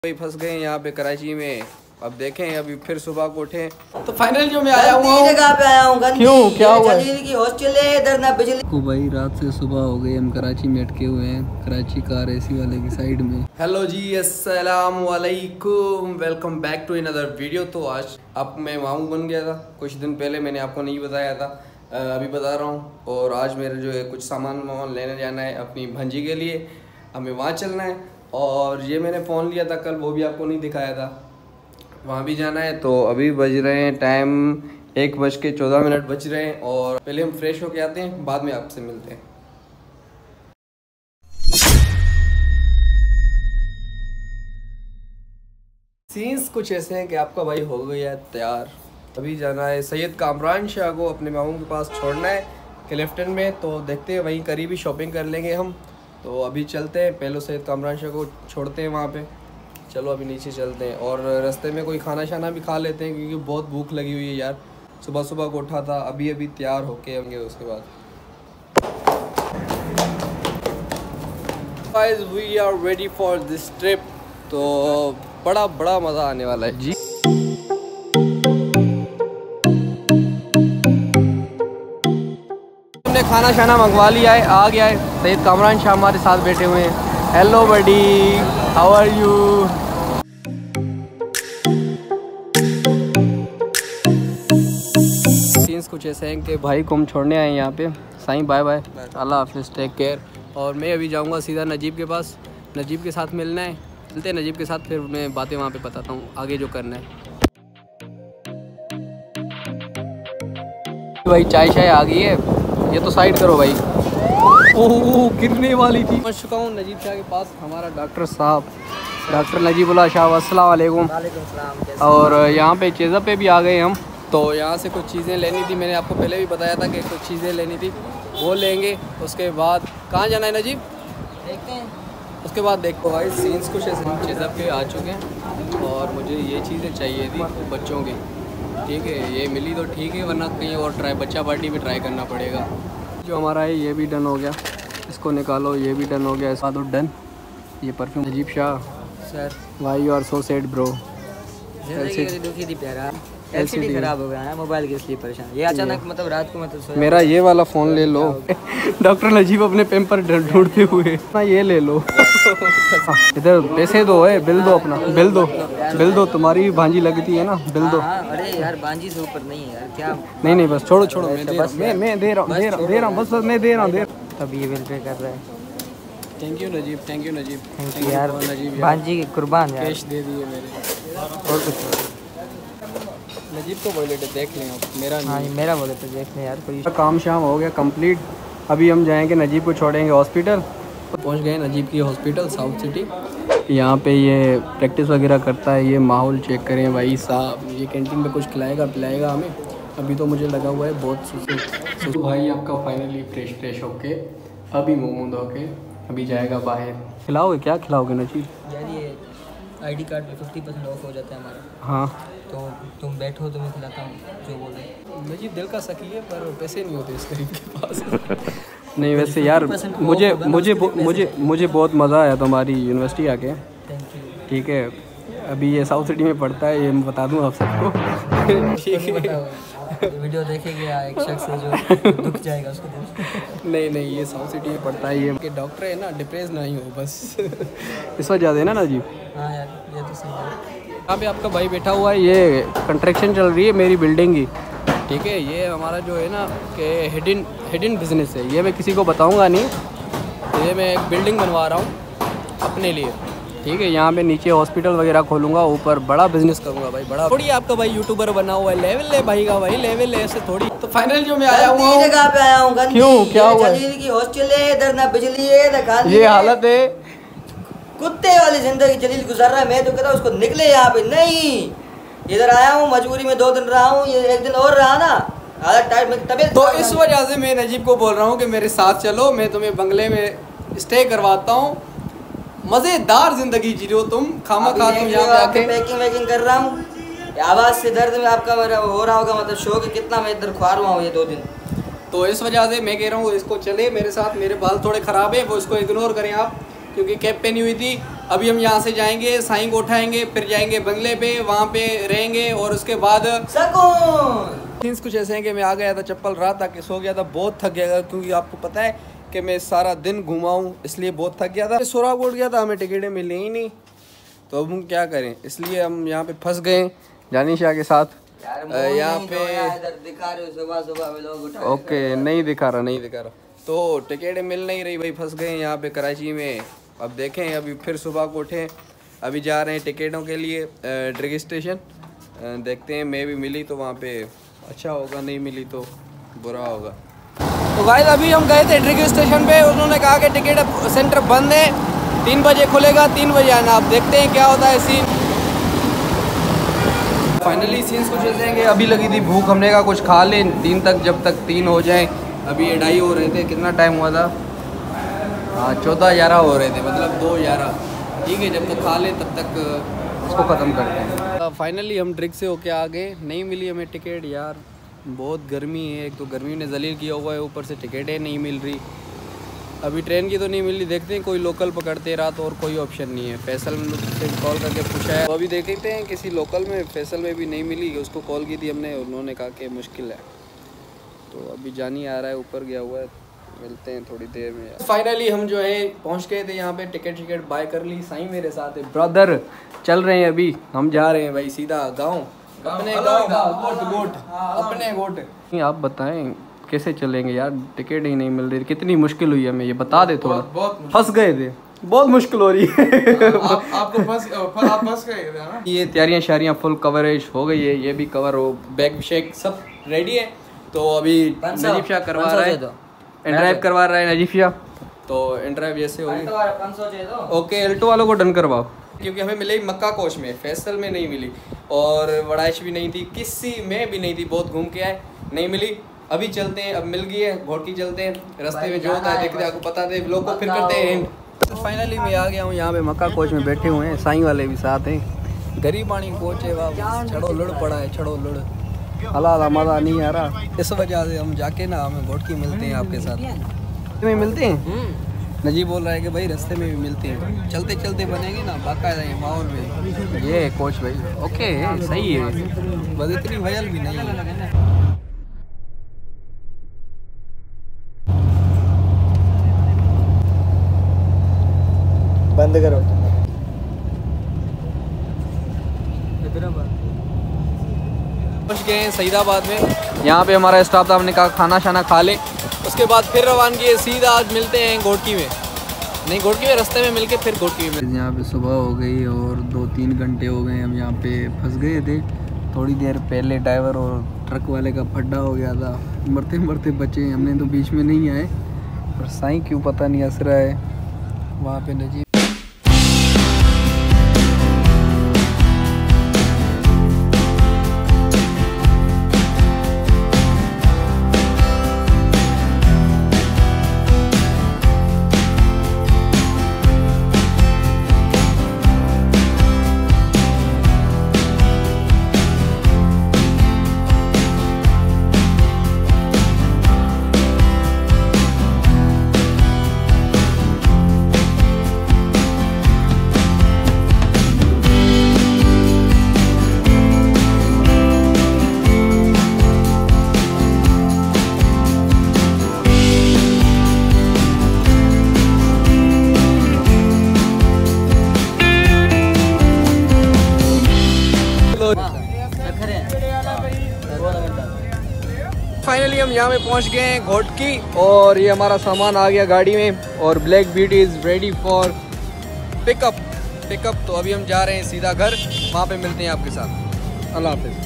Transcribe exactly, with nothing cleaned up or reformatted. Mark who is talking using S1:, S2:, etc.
S1: भाई फंस गए यहाँ पे कराची में। अब देखें अभी फिर सुबह को उठे तो फाइनल जो मैं आया हूँ
S2: जगह पे आया हूँ।
S1: क्यों क्या हुआ
S2: की हॉस्टल है इधर ना बिजली
S3: को भाई रात से सुबह हो गई, हम कराची में अटके हुए हैं, कराची कार एसी वाले की साइड में।
S1: हेलो जी अस्सलाम वालेकुम, welcome back to another video. तो आज अब मैं मामू बन गया था, कुछ दिन पहले मैंने आपको नहीं बताया था, अभी बता रहा हूँ। और आज मेरे जो है कुछ सामान वामान लेने जाना है अपनी भंजी के लिए, हमें वहाँ चलना है। और ये मैंने फ़ोन लिया था कल, वो भी आपको नहीं दिखाया था, वहाँ भी जाना है। तो अभी बज रहे हैं टाइम एक बज के चौदह मिनट बज रहे हैं। और पहले हम फ्रेश होके आते हैं, बाद में आपसे मिलते हैं। सीन्स कुछ ऐसे हैं कि आपका भाई हो गया है तैयार। अभी जाना है सैयद कामरान शाह को अपने मामू के पास छोड़ना है क्लिफ्टन में। तो देखते हैं वहीं करीबी शॉपिंग कर लेंगे हम। तो अभी चलते हैं, पहले सैयद कामरान शाह को छोड़ते हैं वहाँ पे। चलो अभी नीचे चलते हैं और रास्ते में कोई खाना शाना भी खा लेते हैं, क्योंकि बहुत भूख लगी हुई है यार। सुबह सुबह को उठा था, अभी अभी तैयार होके होंगे उसके बाद। Guys we are ready for this trip. तो बड़ा बड़ा मज़ा आने वाला है जी। हमने खाना शाना मंगवा लिया है, आ गया है। सैयद कामरान शाह हमारे साथ बैठे हुए हैं। Hello buddy, how are you? Scenes कुछ ऐसे हैं कि भाई को हम छोड़ने आए हैं यहाँ पे। साईं बाय बाय, अल्लाह हाफिज़, टेक केयर। और मैं अभी जाऊँगा सीधा नजीब के पास, नजीब के साथ मिलना है। चलते हैं नजीब के साथ, फिर मैं बातें वहाँ पे बताता हूँ आगे जो करना है। भाई चाय शाय आ गई है, ये तो साइड करो भाई। ओह गिरने वाली थी। पहुँच चुका हूँ नजीब शाह के पास, हमारा डॉक्टर साहब डॉक्टर नजीबुल्लाह शाह। अस्सलाम वालेकुम। और यहाँ पे चेज़ा पे भी आ गए हम। तो यहाँ से कुछ चीज़ें लेनी थी, मैंने आपको पहले भी बताया था कि कुछ चीज़ें लेनी थी, वो लेंगे। उसके बाद कहाँ जाना है नजीब, देखते हैं। उसके बाद देखो भाई सीन्स कुछ ऐसे चेज़ा पे आ चुके हैं और मुझे ये चीज़ें चाहिए थी बच्चों की। ठीक है, ये मिली तो ठीक है, वरना कहीं और ट्राई बच्चा पार्टी में ट्राई करना पड़ेगा। जो हमारा है ये भी डन हो गया, इसको निकालो, ये भी डन हो गया। इसका तो डन। ये perfume Najeeb Shah sir, why you are so sad bro.
S2: दुखी थी प्यारा, एलसीडी खराब हो गया है मोबाइल के, इसलिए परेशान। ये अचानक मतलब रात को मतलब
S1: मेरा ये वाला फ़ोन ले लो। डॉक्टर नजीब अपने पेपर ढूंढते हुए ना, ये ले लो। इधर पैसे दो है, बिल दो, अपना बिल दो, बिल दो। तुम्हारी भी भांजी लगती है ना, बिल दो।
S2: अरे यार भांजी से ऊपर नहीं है यार, क्या
S1: नहीं नहीं बस छोड़ो छोड़ो, मैं दे रहा हूँ, मैं मैं दे रहा हूँ दे रहा हूँ दे रहा हूँ बस बस मैं दे रहा हूँ दे।
S2: तब ये बिल पे कर रहा है।
S1: Thank you Najeeb, thank you Najeeb,
S2: thank you यार नजीब, भांजी के कुर्बान यार।
S1: कैश दे दिए मेरे। और कुछ नजीब को बोले थे देख लें आप, मेरा
S2: हाँ मेरा बोले तो देख लें यार। कोई
S1: काम शाम हो गया कंप्लीट। अभी हम जाएंगे नजीब को छोड़ेंगे हॉस्पिटल। पहुंच गए नजीब की हॉस्पिटल साउथ सिटी। यहाँ पे ये प्रैक्टिस वगैरह करता है। ये माहौल चेक करें भाई साहब, ये कैंटीन में कुछ खिलाएगा पिलाएगा हमें। अभी तो मुझे लगा हुआ है बहुत सुसु। तो भाई आपका फाइनली फ्रेश फ्रेश होके अभी मुँह मुँह धो के अभी जाएगा बाहर। खिलाओगे क्या खिलाओगे नजीब?
S2: यार ये आईडी कार्ड पे फिफ्टी परसेंट ऑफ हो जाता है हमारा।
S1: हाँ
S2: तो तुम बैठो तो मैं खिलाता हूँ जो बोले।
S1: नजीब दिल का सकी है पर पैसे नहीं होते इस गरीब के पास। नहीं वैसे यार मुझे मुझे मुझे मुझे बहुत मज़ा आया तुम्हारी यूनिवर्सिटी आके। ठीक है, अभी ये साउथ सिटी में पढ़ता है, ये मैं बता दूँ आप सबको। ठीक है,
S2: वीडियो देखेगा एक शख्स है जो दुख जाएगा उसको।
S1: नहीं नहीं ये साउथ सिटी में पढ़ता है, ये कि डॉक्टर है ना, डिप्रेस नहीं हो बस। इस वजह से ना नजीब।
S2: हाँ यार ये तो सही है।
S1: यहाँ पे आपका भाई बैठा हुआ है, ये कंस्ट्रक्शन चल रही है मेरी बिल्डिंग की। ठीक है, ये हमारा जो है ना कि हिडन हिडन बिजनेस है, ये मैं किसी को बताऊंगा नहीं। ये मैं एक बिल्डिंग बनवा रहा हूँ अपने लिए। ठीक है, यहाँ पे नीचे हॉस्पिटल वगैरह खोलूँगा, ऊपर बड़ा बिजनेस करूँगा भाई, बड़ा। थोड़ी आपका भाई यूट्यूबर बना हुआ है, लेवल है भाई का, भाई लेवल है ऐसे थोड़ी। तो फाइनल जो मैं आया हूँ
S2: जगह पे आया हूँ।
S1: क्यों क्या हुआ?
S2: हॉस्टल है इधर, ना बिजली है,
S1: ये हालत है।
S2: कुत्ते वाली जिंदगी जलील गुजार रहा है। मैं तो कहता हूँ उसको निकले यहाँ पे, नहीं इधर आया हूँ मजबूरी में, दो दिन रहा हूँ, ये एक दिन और रहा ना, तबीयत। तो इस वजह से मैं नजीब को बोल रहा हूँ कि मेरे साथ चलो, मैं तुम्हें बंगले में स्टे करवाता हूँ, मज़ेदार जिंदगी जी लो तुम। खामा खा तुम यहाँ पे आके पैकिंग वैकिंग कर रहा हूँ। आवाज़ से दर्द में आपका मेरा हो रहा होगा, मतलब शो कि कितना मैं इधर ख्वार हुआ हूँ ये दो दिन।
S1: तो इस वजह से मैं कह रहा हूँ इसको चले मेरे साथ। मेरे बाल थोड़े ख़राब है, वो इसको इग्नोर करें आप, क्योंकि कैप पहनी हुई थी। अभी हम यहाँ से जाएंगे, साईं को उठाएंगे, फिर जाएंगे बंगले पे, वहाँ पे रहेंगे और उसके बाद सीन्स कुछ ऐसे हैं कि मैं आ गया था, चप्पल रात आके सो गया था, बहुत थक गया था क्योंकि आपको पता है कि मैं सारा दिन घुमा हूँ, इसलिए बहुत थक गया था। सोराब उठ गया था, हमें टिकटें मिली ही नहीं, तो अब हम क्या करें, इसलिए हम यहाँ पे फंस गए जानिशा के साथ। यहाँ पे
S2: दिखा रहे हो सुबह सुबह में लोग उठा,
S1: ओके नहीं दिखा रहा नहीं दिखा रहा तो टिकटें मिल नहीं रही भाई, फंस गए यहाँ पे कराची में। अब देखें, अभी फिर सुबह को उठें, अभी जा रहे हैं टिकटों के लिए ड्रिग स्टेशन, देखते हैं मैं भी मिली तो वहाँ पे अच्छा होगा, नहीं मिली तो बुरा होगा। तो गाइस अभी हम गए थे ड्रिग स्टेशन पे, उन्होंने कहा कि टिकट सेंटर बंद है, तीन बजे खुलेगा, तीन बजे आना। आप देखते हैं क्या होता है सीन। फाइनली सीन्स कुछ ऐसे हैं कि अभी लगी थी भूख, हमने कहा कुछ खा लें तीन तक, जब तक तीन हो जाए। अभी ये ढाई हो रहे थे, कितना टाइम हुआ था, हाँ चौदह ग्यारह हो रहे थे, मतलब दो ग्यारह, ठीक है जब तक खा लें तब तक इसको ख़त्म करते हैं। फाइनली हम ड्रिग से होके आ गए, नहीं मिली हमें टिकट यार, बहुत गर्मी है, एक तो गर्मी ने जलील किया हुआ है, ऊपर से टिकटें नहीं मिल रही। अभी ट्रेन की तो नहीं मिल रही, देखते हैं कोई लोकल पकड़ते रात, और कोई ऑप्शन नहीं है। फैसल से कॉल करके पूछा है, तो अभी देखते हैं किसी लोकल में, फैसल में भी नहीं मिली, उसको कॉल की थी हमने, उन्होंने कहा कि मुश्किल है, तो अभी जानी आ रहा है, ऊपर गया हुआ है, मिलते हैं थोड़ी देर में। फाइनली हम जो है पहुंच गए थे यहाँ पे, टिकट टिकट बाय कर ली, साईं मेरे साथ है, ब्रदर चल रहे हैं, अभी हम जा रहे हैं भाई सीधा गाँव, अपने गाँव, गोट गोट अपने गोट। आप बताएं कैसे चलेंगे यार, टिकट ही नहीं मिल रही, कितनी मुश्किल हुई हमें ये बता दे थोड़ा, फंस गए थे, बहुत मुश्किल हो रही है। आप, आपको फंस आप फंस गए थे ना। ये तैयारियां शारियां फुल कवरेज हो गई है, ये भी कवर हो, बैग शेक सब रेडी है, तो अभी नजीफ शाह करवा रहा है, एंड्राइव करवा रहा है नजीफ शाह, तो एंड्राइव जैसे होगी ओके, एल्टो वालों को डन करवाओ, क्योंकि हमें मिली मक्का कोच में, फैसल में नहीं मिली, और वड़ाइश भी नहीं थी, किसी में भी नहीं थी, बहुत घूम के आए नहीं मिली। अभी चलते हैं, अब मिल गई है, घोटकी चलते हैं, रास्ते में जो होता है देखते हैं, आपको पता है, लोग को फिर करते हैं। तो फाइनली मैं आ गया हूँ यहाँ पे, मक्का कोच में बैठे हुए हैं, साईं वाले भी साथ हैं, गरीबानी कोच है, वाह छड़ो लुड़ पड़ा है, छड़ो लुड़, अला अला मज़ा नहीं आ रहा, इस वजह से हम जाके ना हमें घोटकी मिलते हैं आपके साथ में मिलते हैं। नजीब बोल रहा है कि भाई रास्ते में भी मिलते हैं, चलते चलते बनेंगे ना बाकायदा ये माहौल में, ये कोच भाई ओके सही है, बस इतनी वजल भी नहीं है।
S2: बंद करो,
S1: पहुँच गए हैं सईदाबाद में, यहाँ पे हमारा स्टाफ था, हमने कहा खाना शाना खा लें, उसके बाद फिर रवानगी है सीधा, आज मिलते हैं घोटकी में, नहीं घोटकी में रास्ते में मिलके फिर घोटकी में। यहाँ पे सुबह हो गई और दो तीन घंटे हो गए हम यहाँ पे फंस गए थे, थोड़ी देर पहले ड्राइवर और ट्रक वाले का फड्डा हो गया था, मरते मरते बचे, हमने तो बीच में नहीं आए, और साईं क्यों पता नहीं हंस रहा है वहाँ पे नजीब। फाइनली हम यहाँ पे पहुँच गए हैं घोटकी, और ये हमारा सामान आ गया गाड़ी में, और black beauty is ready for pickup pickup तो अभी हम जा रहे हैं सीधा घर, वहाँ पे मिलते हैं आपके साथ। अल्लाह हाफिज़।